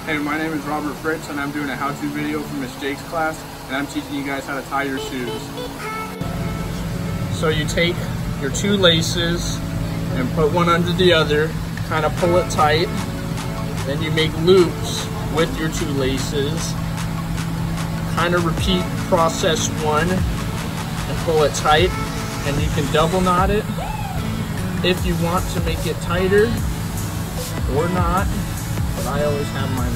Hey, my name is Robert Fritz and I'm doing a how-to video for Miss Jake's class, and I'm teaching you guys how to tie your shoes. So you take your two laces and put one under the other, kind of pull it tight. Then you make loops with your two laces. Kind of repeat process one and pull it tight. And you can double knot it if you want to make it tighter or not. But I always have my